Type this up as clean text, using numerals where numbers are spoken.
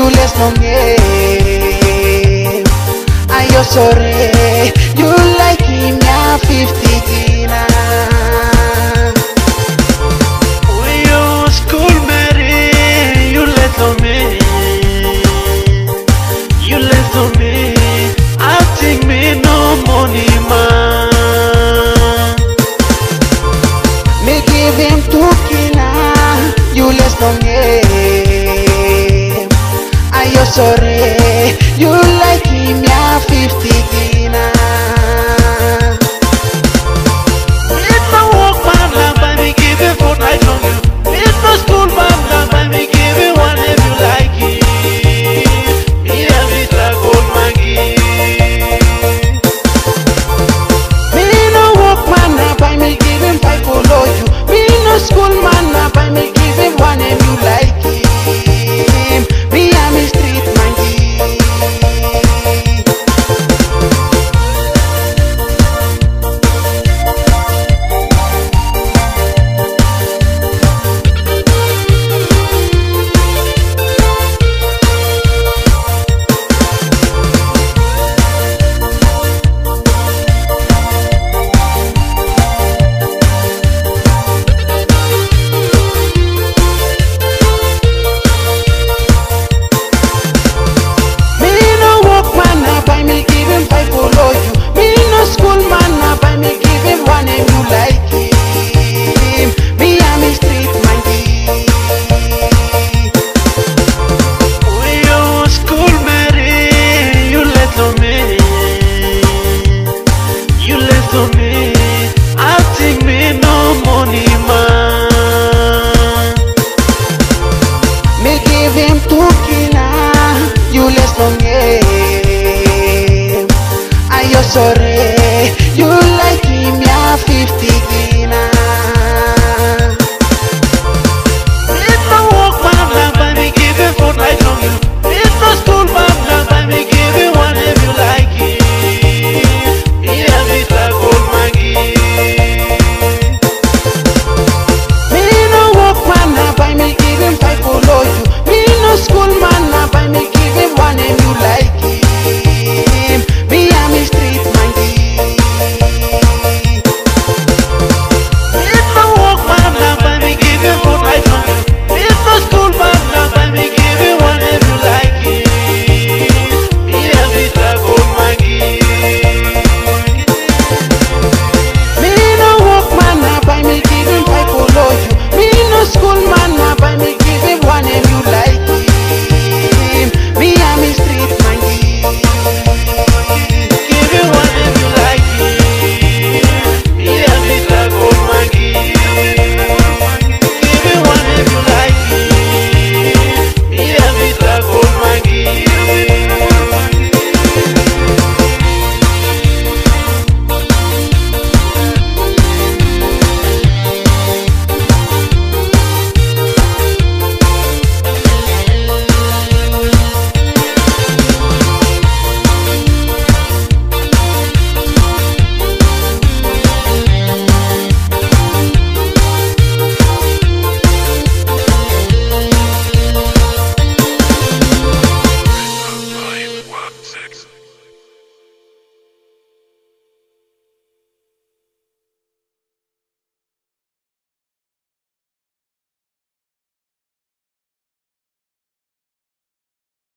less long ayo sorry, you like him ya 50 kina. We your school Mary, you let on me. You left on me, I think me no money man. Me give him 2 kina, you less long ayo sorry, you like him ya 50 kina. It's no work man, now buy me give you 4 nights on you. It's no school man, now buy me give you one if you like it. Me have it like old Maggie. Me no work man, now buy me give him 5 follow you. Me no school man, now buy me give him one if you like him. Me am a street monkey. Sorry.